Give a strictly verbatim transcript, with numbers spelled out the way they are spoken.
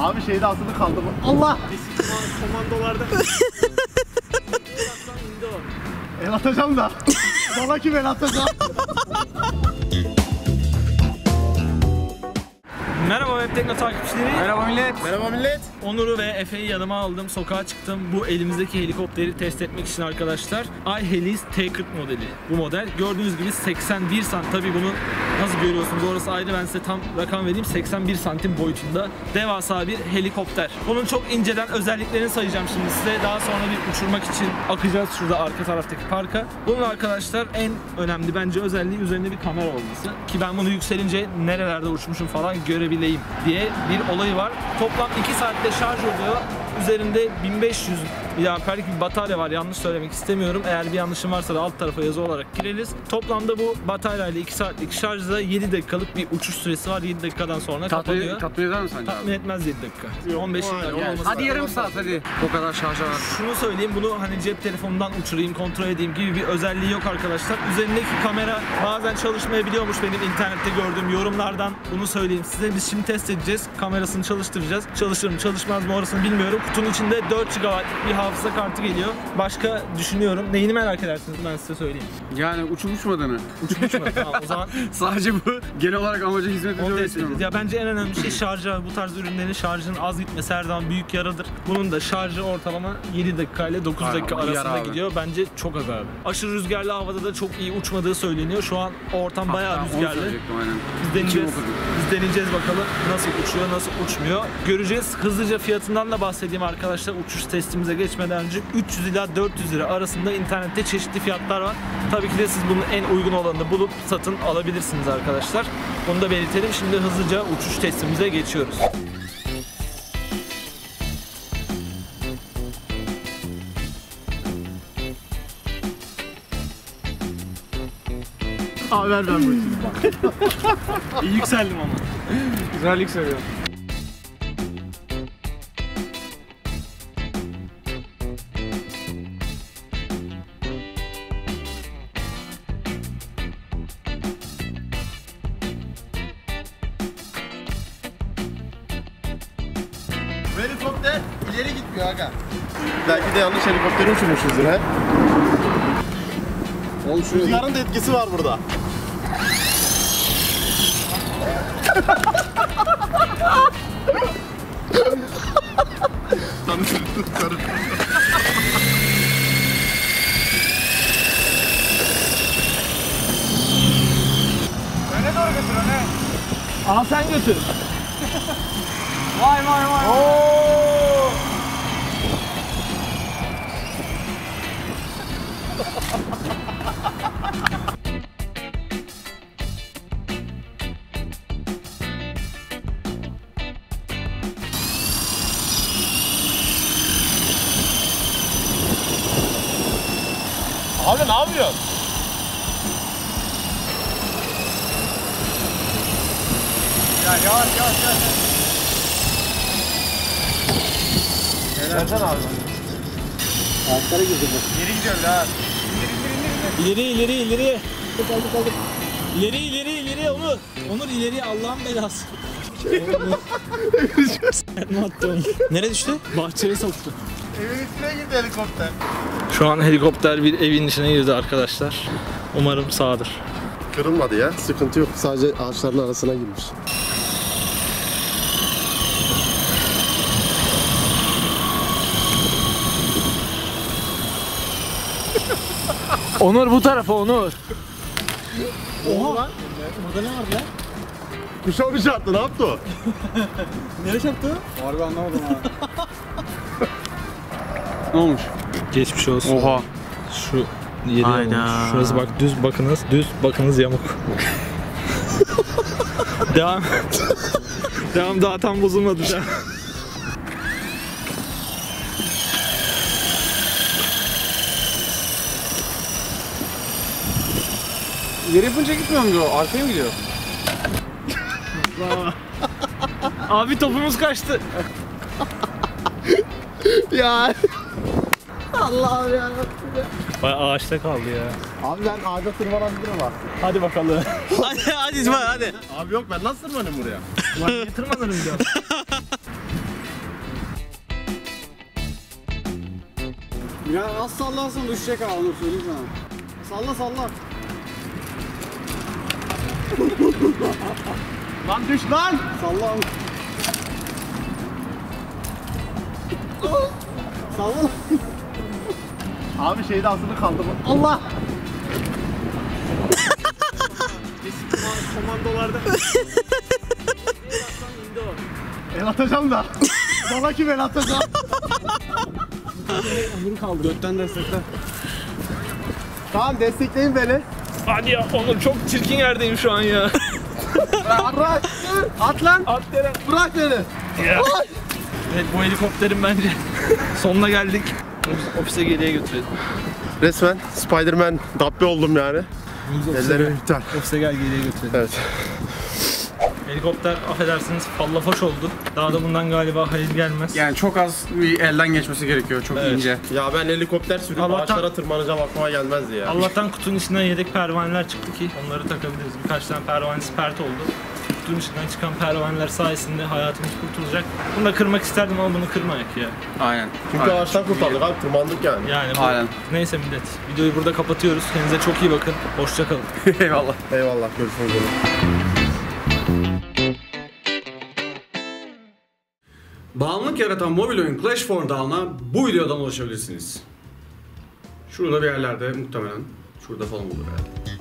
Abi şeyde asılı kaldı bu. Allah! Komandolarda. El atacağım da. Bana kim el atacağım? Merhaba Web Tekno takipçileri. Merhaba millet. Merhaba millet. Onur'u ve Efe'yi yanıma aldım. Sokağa çıktım. Bu elimizdeki helikopteri test etmek için arkadaşlar. iHelis T kırk modeli. Bu model. Gördüğünüz gibi seksen bir santim. Tabii bunu nasıl görüyorsunuz orası ayrı. Ben size tam rakam vereyim. seksen bir santim boyutunda. Devasa bir helikopter. Bunun çok inceden özelliklerini sayacağım şimdi size. Daha sonra bir uçurmak için akacağız şurada arka taraftaki parka. Bunun arkadaşlar en önemli bence özelliği üzerinde bir kamera olması. Ki ben bunu yükselince nerelerde uçmuşum falan görebileyim diye bir olayı var. Toplam iki saatte şarj oluyor. Üzerinde bin beş yüz miliamperlik bir batarya var. Yanlış söylemek istemiyorum. Eğer bir yanlışım varsa da alt tarafa yazı olarak gireriz. Toplamda bu bataryayla iki saatlik şarjda yedi dakikalık bir uçuş süresi var. yedi dakikadan sonra tatmin, kapanıyor. Tatmin eder mi sence Tatmin abi? etmez yedi dakika. on beş dakika yani. Hadi yarım saat hadi. O kadar şarja var. Şunu söyleyeyim, bunu hani cep telefonundan uçurayım, kontrol edeyim gibi bir özelliği yok arkadaşlar. Üzerindeki kamera bazen çalışmayabiliyormuş benim internette gördüğüm yorumlardan. Bunu söyleyeyim size. Biz şimdi test edeceğiz. Kamerasını çalıştıracağız. Çalışır mı çalışmaz mı orasını bilmiyorum. Kutunun içinde dört gigabaytlık bir hafıza kartı geliyor. Başka düşünüyorum. Neyini merak edersiniz ben size söyleyeyim. Yani uçup uçmadığını. Uçup uçmadı. Tamam o zaman. Sadece bu genel olarak amaca hizmet ediyor. Ya bence en önemli şey şarjı. Bu tarz ürünlerin şarjının az gitmesi her zaman büyük yaradır. Bunun da şarjı ortalama yedi dakika ile dokuz dakika arasında gidiyor. Bence çok az abi. Aşırı rüzgarlı havada da çok iyi uçmadığı söyleniyor. Şu an ortam Hatta bayağı rüzgarlı. Biz deneyeceğiz. Biz deneyeceğiz bakalım nasıl uçuyor, nasıl uçmuyor. Göreceğiz. Hızlıca fiyatından da bahsedeyim arkadaşlar. Uçuş testimize geçmeden önce üç yüz ila dört yüz lira arasında internette çeşitli fiyatlar var. Tabii ki de siz bunun en uygun olanını bulup satın alabilirsiniz arkadaşlar. Bunu da belirtelim. Şimdi hızlıca uçuş testimize geçiyoruz. Abi ver ben bakayım. İyi yükseldim ama. Güzellik seviyorum. Bu helikopter ileri gitmiyor aga. Belki de yanlış helikopteri uçurmuşuzdur he. Rüzgarın da etkisi var burada. Öne doğru götür öne. Al sen götür. Vay vay vay. Oo! Abi ne yapıyorsun? Ya yavaş yavaş yavaş. Nereden abi? Ağaçlara girdim ben. Geri gidiyor ha. İleri ileri ileri. İleri ileri ileri Onur. Onur ileri Allah'ın belası. Ne attı onu? Nereye düştü? Bahçeye soktu. Evin içine girdi helikopter. Şu an helikopter bir evin içine girdi arkadaşlar. Umarım sağdır. Kırılmadı ya. Sıkıntı yok. Sadece ağaçların arasına girmiş. Onur bu tarafa Onur. Oha lan. Orada ne vardı lan? Kuşa mı çarptı? Ne yaptı o? Nereye çarptı? Harbi anlamadım ha. Ne olmuş? Geçmiş olsun. Oha. Şu yeri olmuş. Şurası bak düz bakınız, düz bakınız yamuk. Devam. Devam daha tam bozulmadı ya. İleri yapınca gitmiyor mu o? Arkaya mı gidiyor? Abi topumuz kaçtı. Ya. Allah'ım ya. Bayağı ağaçta kaldı ya. Abi ben ağaca tırmanabilirim bak. Hadi bakalım. hadi hadi İsmail hadi. Abi yok ben nasıl tırmanayım buraya? Ulan niye tırmanırım biraz? Ya az sallarsan düşecek ha, onu söyleyeyim sana. Salla salla. Lan düş lan! Salla. Salla. Abi şeyde asılı kaldı bu. Allah! Komandolarda. El atacağım da. Bana kim el atacağım? Götten destekle. Tamam destekleyin beni. Hadi ya Onur, çok çirkin yerdeyim şu an ya. Bırak. At lan. At yere. Bırak beni. Ya. Evet, bu helikopterin bence sonuna geldik. Biz ofise geriye götürelim. Resmen Spider-Man Dabbe oldum yani. Ellerim iptal. Ofise gel geriye götürelim. Evet. Helikopter affedersiniz fallafoş oldu. Daha da bundan galiba Halil gelmez. Yani çok az bir elden geçmesi gerekiyor, çok Evet. ince. Ya ben helikopter sürüp Allah'tan- ağaçlara tırmanacağım, aklıma gelmezdi ya. Allah'tan kutunun içinden yedek pervaneler çıktı ki onları takabiliriz. Birkaç tane pervanesi pert oldu. Kutunun içinden çıkan pervaneler sayesinde hayatımız kurtulacak. Bunu da kırmak isterdim ama bunu kırmayak ya. Aynen. Çünkü Aynen. ağaçtan kurtardık abi, tırmandık yani. Yani bu- Aynen. Neyse millet. Videoyu burada kapatıyoruz. Kendinize çok iyi bakın. Hoşça kalın. Eyvallah. Eyvallah, görüşmek üzere. Bağımlılık yaratan mobil oyun Clash for Dawn'a bu videodan ulaşabilirsiniz. Şurada bir yerlerde muhtemelen. Şurada falan olur herhalde.